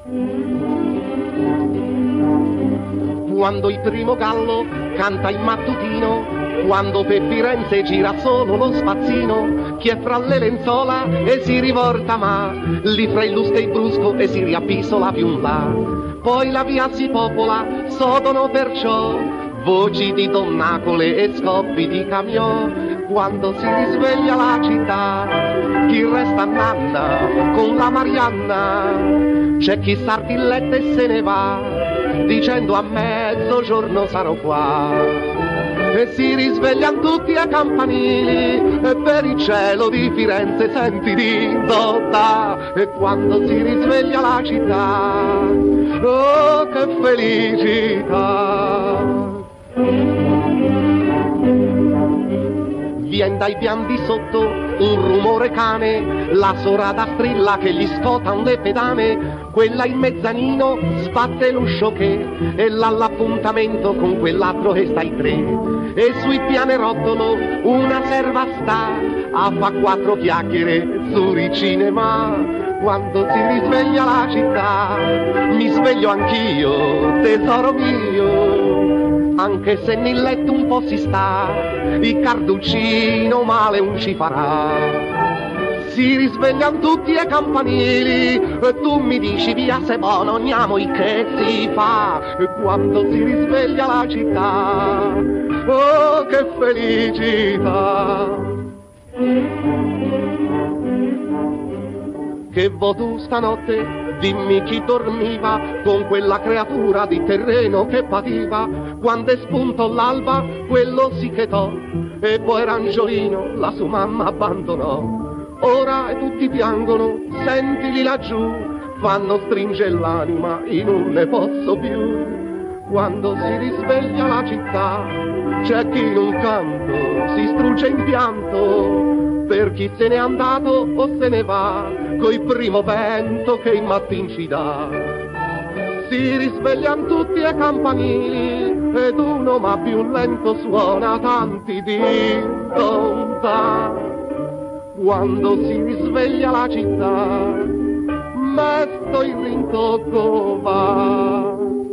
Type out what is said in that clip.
Quando il primo gallo canta il mattutino, quando per Firenze gira solo lo spazzino, chi è fra le lenzuola e si rivolta ma, lì fra il lusco e il brusco e si riappisola più in là. Poi la via si popola, sodono perciò voci di donnacole e scoppi di camion. Quando si risveglia la città, chi resta a nanna con la Marianna, c'è chi s'artilletta e se ne va, dicendo a mezzogiorno sarò qua. E si risvegliano tutti a campanili e per il cielo di Firenze senti di dotta. E quando si risveglia la città, oh che felicità. Vien dai pian di sotto un rumore cane, la sorada strilla che gli scotan le pedane, quella in mezzanino sbatte l'uscio che, e là l'appuntamento con quell'altro che sta ai tre. E sui pianerottolo una serva sta a fa 4 chiacchiere sul cinema. Quando si risveglia la città, mi sveglio anch'io, tesoro mio, anche se nel letto un po' si sta, il carduccino male non ci farà. Si risvegliano tutti ai campanili e tu mi dici via se buono andiamo che si fa. E quando si risveglia la città, oh che felicità. Che vo tu stanotte? Dimmi chi dormiva con quella creatura di terreno che pativa. Quando è spunto l'alba, quello si chetò e poi Rangiolino la sua mamma abbandonò. Ora tutti piangono, sentili laggiù, fanno stringere l'anima, io non ne posso più. Quando si risveglia la città, c'è chi in un canto si strugge in pianto, per chi se n'è andato o se ne va, coi primo vento che il mattin ci dà. Si risvegliano tutti ai campanili ed uno ma più lento suona tanti di lontano. Quando si risveglia la città, mesto il rintocco va.